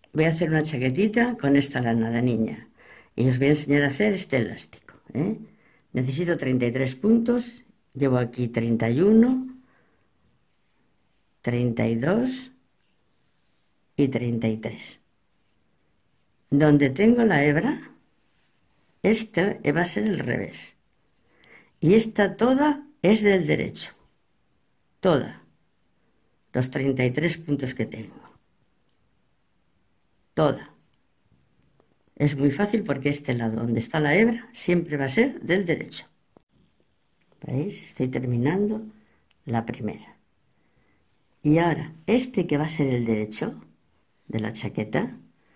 voy a hacer una chaquetita con esta lana de niña y os voy a enseñar a hacer este elástico, ¿eh? Necesito 33 puntos, llevo aquí 31, 32 y 33. Donde tengo la hebra, este va a ser el revés. Y esta toda es del derecho. Toda. Los 33 puntos que tengo. Toda. Es muy fácil porque este lado donde está la hebra siempre va a ser del derecho. ¿Veis? Estoy terminando la primera. Y ahora, este que va a ser el derecho de la chaqueta,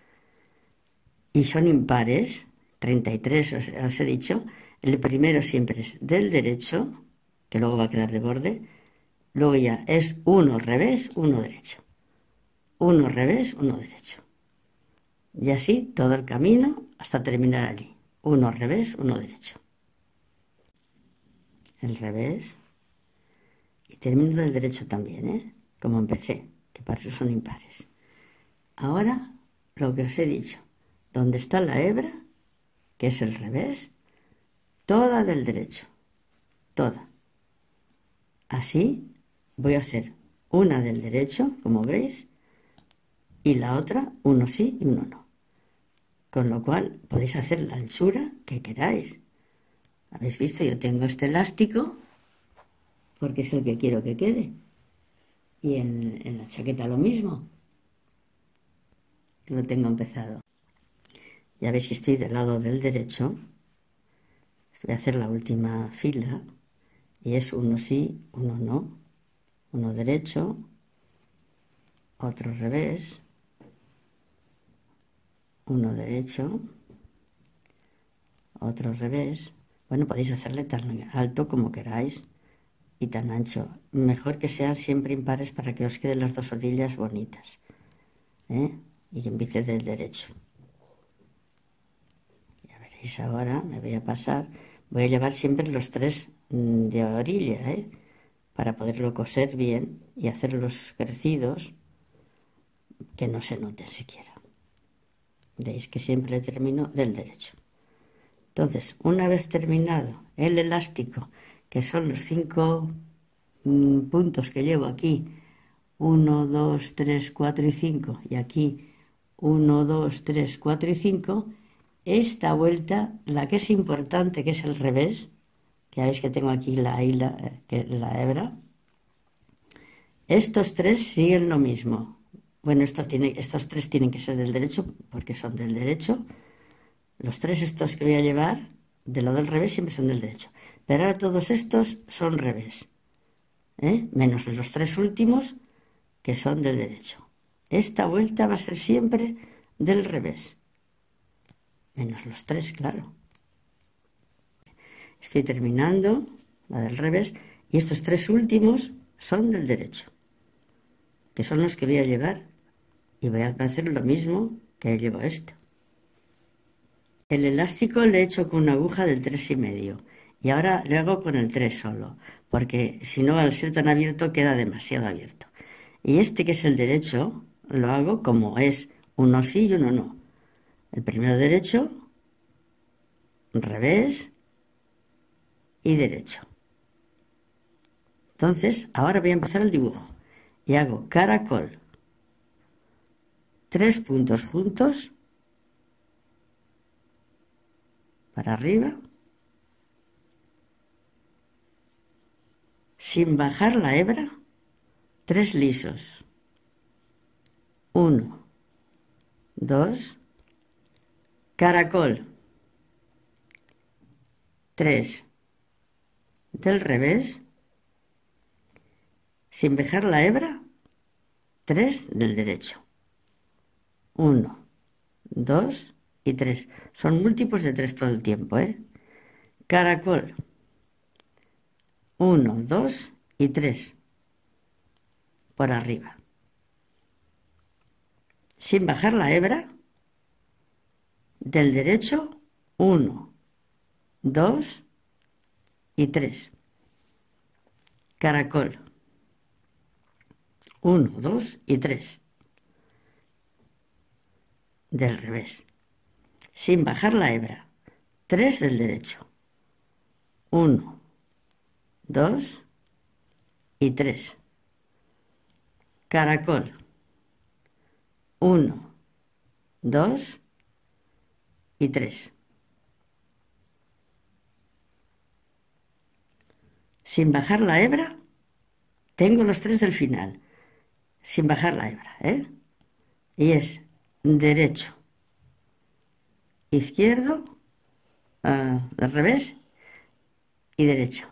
y son impares, 33 os he dicho, el primero siempre es del derecho, que luego va a quedar de borde, luego ya es uno revés, uno derecho. Uno revés, uno derecho. Y así todo el camino hasta terminar allí. Uno revés, uno derecho. El revés. Y termino del derecho también, ¿eh? Como empecé, que para eso son impares. Ahora, lo que os he dicho. Donde está la hebra, que es el revés, toda del derecho. Toda. Así voy a hacer una del derecho, como veis, y la otra, uno sí y uno no. Con lo cual podéis hacer la anchura que queráis. ¿Habéis visto? Yo tengo este elástico porque es el que quiero que quede. Y en la chaqueta lo mismo. Lo tengo empezado. Ya veis que estoy del lado del derecho. Voy a hacer la última fila. Y es uno sí, uno no. Uno derecho, otro revés, uno derecho, otro revés. Bueno, podéis hacerle tan alto como queráis y tan ancho. Mejor que sean siempre impares para que os queden las dos orillas bonitas, ¿eh? Y que empiece del derecho. Ya veréis ahora, me voy a pasar. Voy a llevar siempre los tres de orilla, ¿eh? Para poderlo coser bien y hacer los crecidos que no se noten siquiera. Veis que siempre termino del derecho. Entonces, una vez terminado el elástico, que son los 5 puntos que llevo aquí, 1, 2, 3, 4 y 5, y aquí 1, 2, 3, 4 y 5, esta vuelta, la que es importante, que es el revés, que ya veis que tengo aquí la hebra, estos tres siguen lo mismo. Bueno, estos tres tienen que ser del derecho, porque son del derecho. Los tres estos que voy a llevar, del lado del revés, siempre son del derecho. Pero ahora todos estos son revés, ¿eh? Menos los tres últimos, que son del derecho. Esta vuelta va a ser siempre del revés. Menos los tres, claro. Estoy terminando la del revés y estos tres últimos son del derecho, que son los que voy a llevar, y voy a hacer lo mismo que llevo esto. El elástico lo he hecho con una aguja del 3,5 y ahora lo hago con el 3 solo, porque si no, al ser tan abierto queda demasiado abierto. Y este, que es el derecho, lo hago como es uno sí y uno no. El primero derecho, revés y derecho. Entonces, ahora voy a empezar el dibujo y hago caracol, 3 puntos juntos para arriba, sin bajar la hebra, 3 lisos, 1, 2, caracol, 3 del revés, sin bajar la hebra, 3 del derecho, 1, 2 y 3. Son múltiplos de 3 todo el tiempo, ¿eh? Caracol, 1, 2 y 3 por arriba. Sin bajar la hebra, del derecho, 1, 2 y 3. Caracol, 1, 2 y 3. del revés, sin bajar la hebra, 3 del derecho, 1, 2 y 3, caracol, 1, 2 y 3. Sin bajar la hebra, tengo los 3 del final, sin bajar la hebra, ¿eh? Y es derecho, izquierdo, al revés y derecho.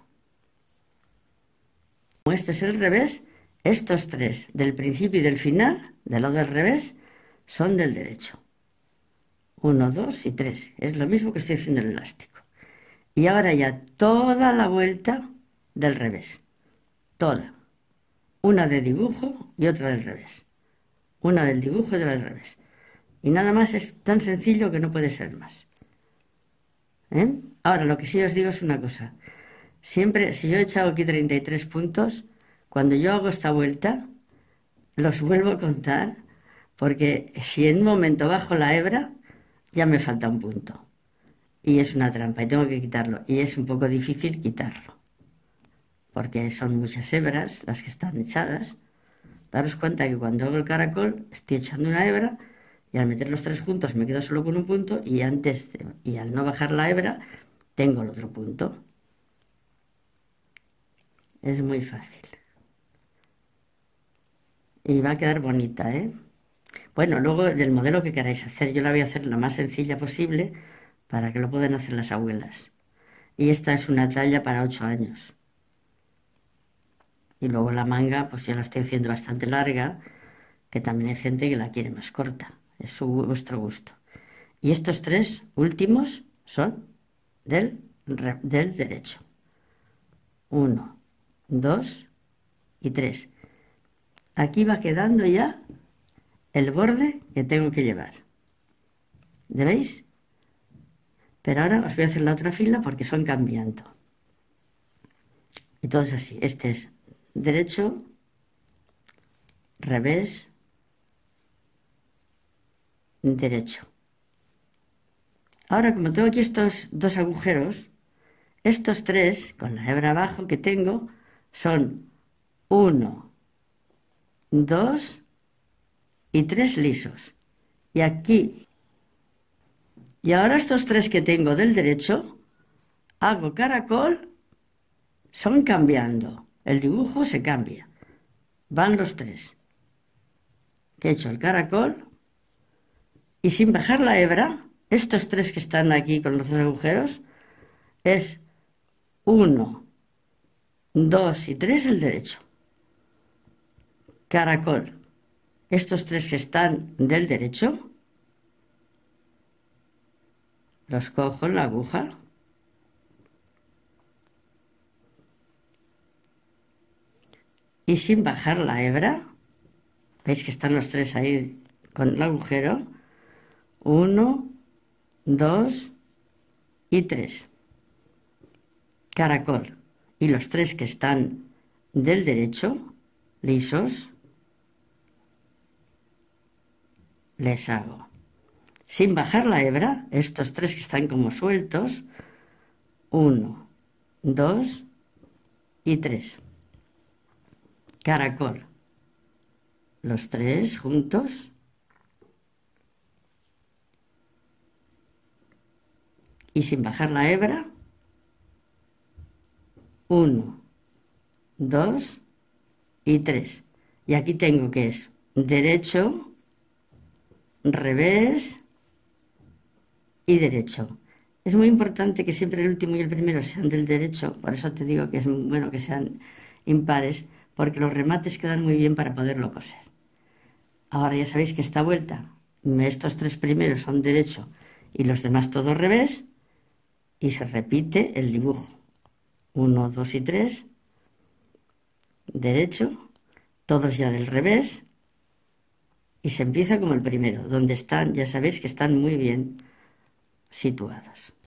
Como este es el revés, estos 3 del principio y del final, del lado del revés, son del derecho. 1, 2 y 3. Es lo mismo que estoy haciendo el elástico. Y ahora ya toda la vuelta del revés. Toda. Una de dibujo y otra del revés. Una del dibujo y otra del revés. Y nada más, es tan sencillo que no puede ser más. Ahora, lo que sí os digo es una cosa. Siempre, si yo he echado aquí 33 puntos, cuando yo hago esta vuelta, los vuelvo a contar, porque si en un momento bajo la hebra, ya me falta un punto. Y es una trampa y tengo que quitarlo. Y es un poco difícil quitarlo, porque son muchas hebras las que están echadas. Daros cuenta que cuando hago el caracol estoy echando una hebra y al meter los 3 juntos me quedo solo con un punto y al no bajar la hebra tengo el otro punto. Es muy fácil. Y va a quedar bonita, ¿eh? Bueno, luego del modelo que queráis hacer, yo la voy a hacer lo más sencilla posible para que lo puedan hacer las abuelas. Y esta es una talla para 8 años. Y luego la manga, pues ya la estoy haciendo bastante larga, que también hay gente que la quiere más corta. Es vuestro gusto. Y estos 3 últimos son del derecho. 1, 2 y 3. Aquí va quedando ya el borde que tengo que llevar. ¿Veis? Pero ahora os voy a hacer la otra fila porque son cambiando. Y todo es así. Este es derecho, revés, derecho. Ahora, como tengo aquí estos 2 agujeros, estos 3, con la hebra abajo que tengo, son 1, 2 y 3 lisos. Y aquí. Y ahora estos 3 que tengo del derecho, hago caracol, son cambiando. El dibujo se cambia. Van los 3. Que he hecho el caracol. Y sin bajar la hebra, estos 3 que están aquí con los 2 agujeros, es 1, 2 y 3 el derecho. Caracol. Estos 3 que están del derecho, los cojo en la aguja y sin bajar la hebra, veis que están los 3 ahí con el agujero, 1, 2 y 3. Caracol. Y los 3 que están del derecho, lisos, les hago. Sin bajar la hebra, estos 3 que están como sueltos, 1, 2 y 3. Caracol. Los 3 juntos. Y sin bajar la hebra, 1, 2 y 3. Y aquí tengo que es derecho, revés y derecho. Es muy importante que siempre el último y el primero sean del derecho, por eso te digo que es muy bueno que sean impares, porque los remates quedan muy bien para poderlo coser. Ahora ya sabéis que esta vuelta, estos 3 primeros son derecho y los demás todos revés, y se repite el dibujo. 1, 2 y 3, derecho, todos ya del revés, y se empieza como el primero, donde están, ya sabéis que están muy bien situados.